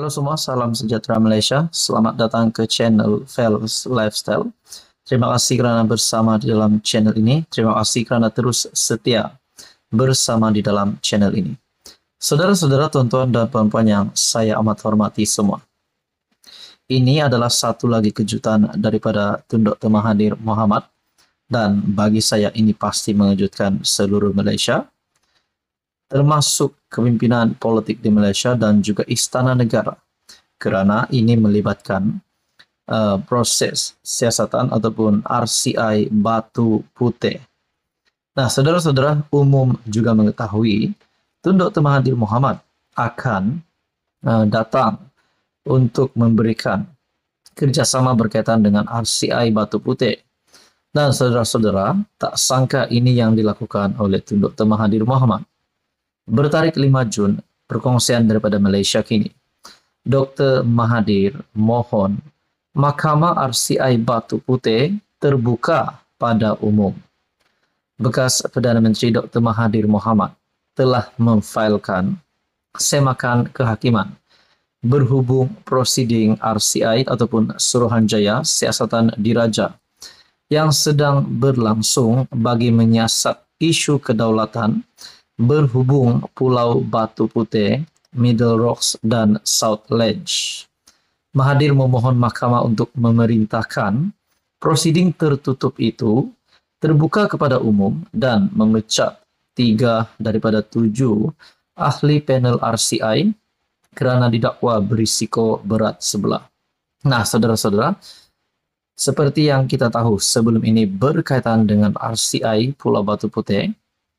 Halo semua, salam sejahtera Malaysia. Selamat datang ke channel Fels Lifestyle. Terima kasih kerana bersama di dalam channel ini. Terima kasih kerana terus setia bersama di dalam channel ini. Saudara-saudara, tuan-tuan dan puan-puan yang saya amat hormati semua. Ini adalah satu lagi kejutan daripada Tun Dr. Mahathir Mohamad. Dan bagi saya ini pasti mengejutkan seluruh Malaysia, termasuk kepimpinan politik di Malaysia dan juga istana negara, kerana ini melibatkan proses siasatan ataupun RCI Batu Putih. Nah, saudara-saudara, umum juga mengetahui Tun Dr. Mahathir Mohamad akan datang untuk memberikan kerjasama berkaitan dengan RCI Batu Putih. Dan saudara-saudara, tak sangka ini yang dilakukan oleh Tun Dr. Mahathir Mohamad. Bertarik 5 Jun, perkongsian daripada Malaysia kini. Dr. Mahathir mohon Mahkamah RCI Batu Putih terbuka pada umum. Bekas Perdana Menteri Dr. Mahathir Mohamad telah memfailkan semakan kehakiman berhubung prosiding RCI ataupun Suruhanjaya Siasatan Diraja yang sedang berlangsung bagi menyiasat isu kedaulatan berhubung Pulau Batu Putih, Middle Rocks dan South Ledge. Mahathir memohon mahkamah untuk memerintahkan prosiding tertutup itu terbuka kepada umum dan memecat 3 daripada 7 ahli panel RCI kerana didakwa berisiko berat sebelah. Nah, saudara-saudara, seperti yang kita tahu sebelum ini berkaitan dengan RCI Pulau Batu Putih,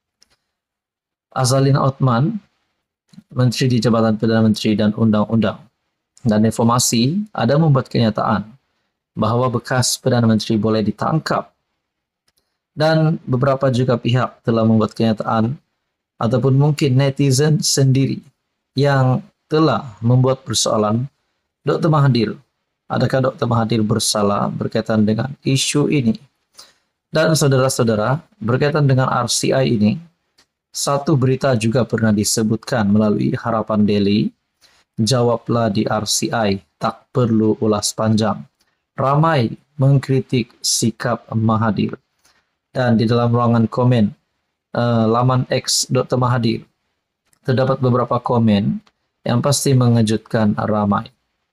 Azalina Othman, Menteri di Jabatan Perdana Menteri dan Undang-Undang dan Informasi, ada membuat kenyataan bahawa bekas Perdana Menteri boleh ditangkap. Dan beberapa juga pihak telah membuat kenyataan ataupun mungkin netizen sendiri yang telah membuat persoalan Dr. Mahathir. Adakah Dr. Mahathir bersalah berkaitan dengan isu ini? Dan saudara-saudara, berkaitan dengan RCI ini, satu berita juga pernah disebutkan melalui Harapan Daily, jawablah di RCI, tak perlu ulas panjang. Ramai mengkritik sikap Mahathir. Dan di dalam ruangan komen laman X Dr. Mahathir, terdapat beberapa komen yang pasti mengejutkan ramai.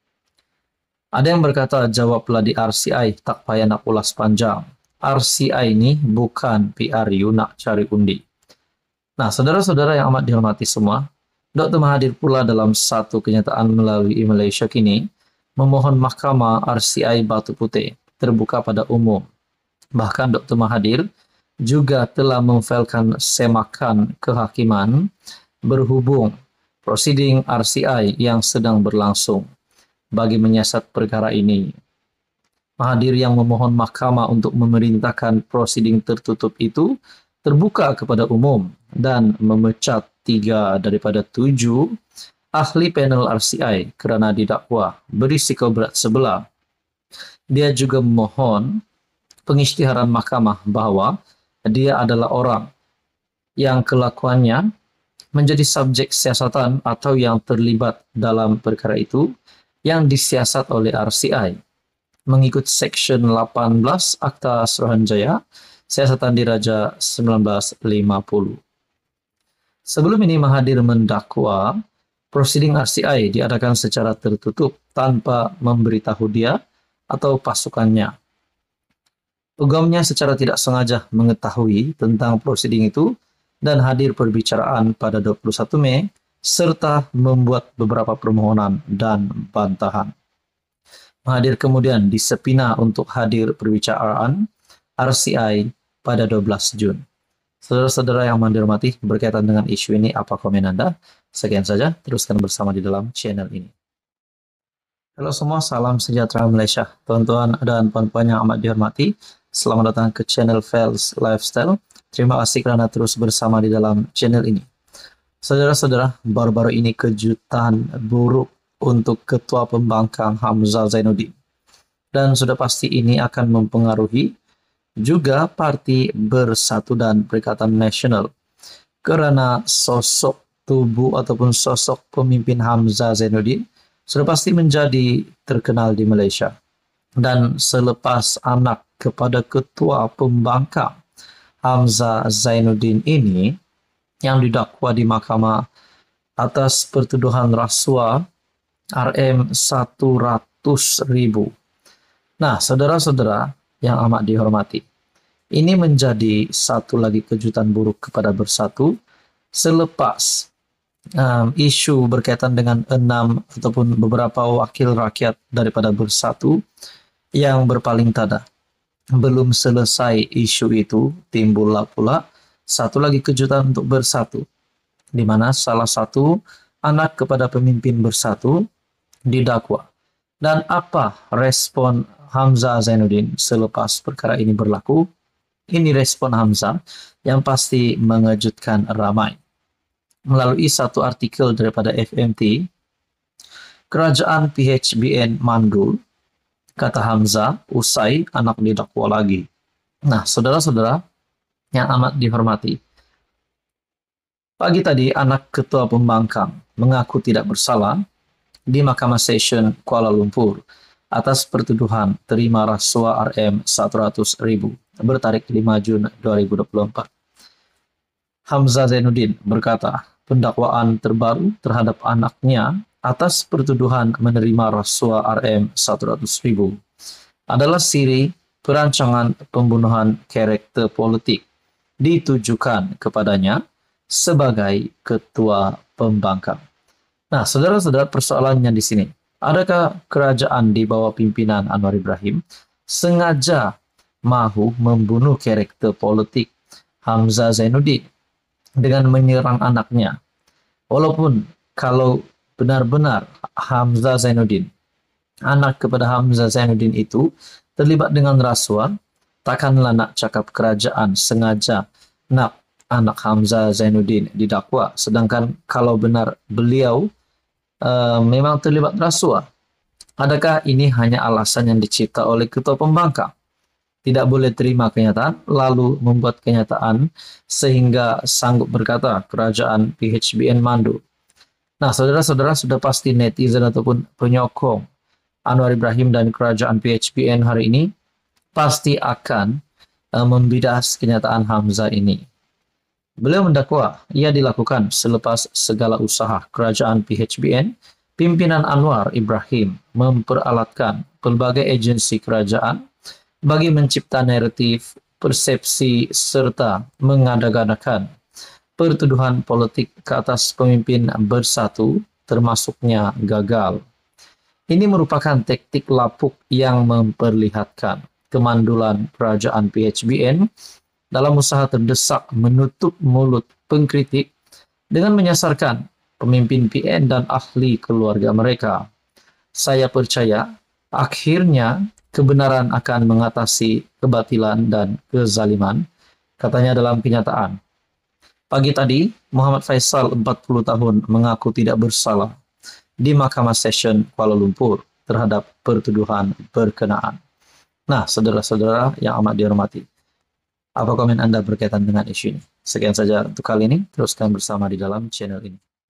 Ada yang berkata, jawablah di RCI, tak payah nak ulas panjang. RCI ini bukan PRU nak cari undi. Nah, saudara-saudara yang amat dihormati semua, Dr. Mahathir pula dalam satu kenyataan melalui Malaysia kini memohon Mahkamah RCI Batu Putih terbuka pada umum. Bahkan Dr. Mahathir juga telah memfailkan semakan kehakiman berhubung prosiding RCI yang sedang berlangsung bagi menyiasat perkara ini. Mahathir yang memohon mahkamah untuk memerintahkan prosiding tertutup itu terbuka kepada umum dan memecat 3 daripada 7 ahli panel RCI kerana didakwa berisiko berat sebelah. Dia juga memohon pengisytiharan mahkamah bahawa dia adalah orang yang kelakuannya menjadi subjek siasatan atau yang terlibat dalam perkara itu yang disiasat oleh RCI mengikut Seksyen 18 Akta Suruhanjaya Siasatan Diraja 1950. Sebelum ini Mahathir mendakwa prosiding RCI diadakan secara tertutup tanpa memberitahu dia atau pasukannya. Ugamnya secara tidak sengaja mengetahui tentang prosiding itu dan hadir perbicaraan pada 21 Mei serta membuat beberapa permohonan dan bantahan. Mahathir kemudian disepina untuk hadir perbicaraan RCI pada 12 Jun. Saudara-saudara yang dihormati, berkaitan dengan isu ini, apa komen Anda? Sekian saja, teruskan bersama di dalam channel ini. Halo semua, salam sejahtera Malaysia. Tuan-tuan dan puan-puan yang amat dihormati, selamat datang ke channel Fels Lifestyle. Terima kasih kerana terus bersama di dalam channel ini. Saudara-saudara, baru-baru ini kejutan buruk untuk Ketua Pembangkang Hamzah Zainuddin. Dan sudah pasti ini akan mempengaruhi juga Parti Bersatu dan Perikatan Nasional kerana sosok tubuh ataupun sosok pemimpin Hamzah Zainuddin sudah pasti menjadi terkenal di Malaysia. Dan selepas anak kepada ketua pembangkang Hamzah Zainuddin ini yang didakwa di mahkamah atas pertuduhan rasuah RM100.000. Nah, saudara-saudara yang amat dihormati, ini menjadi satu lagi kejutan buruk kepada Bersatu selepas isu berkaitan dengan 6 ataupun beberapa wakil rakyat daripada Bersatu yang berpaling tada. Belum selesai isu itu, timbullah pula satu lagi kejutan untuk Bersatu, di mana salah satu anak kepada pemimpin Bersatu didakwa. Dan apa respon Hamzah Zainuddin selepas perkara ini berlaku? Ini respon Hamzah yang pasti mengejutkan ramai. Melalui satu artikel daripada FMT, Kerajaan PHBN mandul, kata Hamzah, usai anak didakwa lagi. Nah, saudara-saudara yang amat dihormati, pagi tadi anak ketua pembangkang mengaku tidak bersalah di Mahkamah Session Kuala Lumpur atas pertuduhan terima rasuah RM100.000 bertarikh 5 Jun 2024. Hamzah Zainuddin berkata, pendakwaan terbaru terhadap anaknya atas pertuduhan menerima rasuah RM100.000 adalah siri perancangan pembunuhan karakter politik ditujukan kepadanya sebagai ketua pembangkang. Nah, saudara-saudara, persoalannya di sini. Adakah kerajaan di bawah pimpinan Anwar Ibrahim sengaja mahu membunuh karakter politik Hamzah Zainuddin dengan menyerang anaknya? Walaupun kalau benar-benar Hamzah Zainuddin, anak kepada Hamzah Zainuddin itu terlibat dengan rasuah, takkanlah nak cakap kerajaan sengaja nak anak Hamzah Zainuddin didakwa. Sedangkan kalau benar beliau memang terlibat rasuah, adakah ini hanya alasan yang dicipta oleh ketua pembangkang? Tidak boleh terima kenyataan, lalu membuat kenyataan sehingga sanggup berkata kerajaan PHBN mandul. Nah, saudara-saudara, sudah pasti netizen ataupun penyokong Anwar Ibrahim dan kerajaan PHBN hari ini pasti akan membidas kenyataan Hamzah ini. Beliau mendakwa ia dilakukan selepas segala usaha kerajaan PHBN, pimpinan Anwar Ibrahim memperalatkan pelbagai agensi kerajaan bagi mencipta naratif, persepsi, serta mengada-gadakan pertuduhan politik ke atas pemimpin Bersatu, termasuknya gagal. Ini merupakan taktik lapuk yang memperlihatkan kemandulan kerajaan PHBN dalam usaha terdesak menutup mulut pengkritik dengan menyasarkan pemimpin PN dan ahli keluarga mereka. Saya percaya akhirnya kebenaran akan mengatasi kebatilan dan kezaliman, katanya dalam kenyataan. Pagi tadi, Muhammad Faisal, 40 tahun, mengaku tidak bersalah di Mahkamah Session Kuala Lumpur terhadap pertuduhan berkenaan. Nah, saudara-saudara yang amat dihormati, apa komen Anda berkaitan dengan isu ini? Sekian saja untuk kali ini, teruskan bersama di dalam channel ini.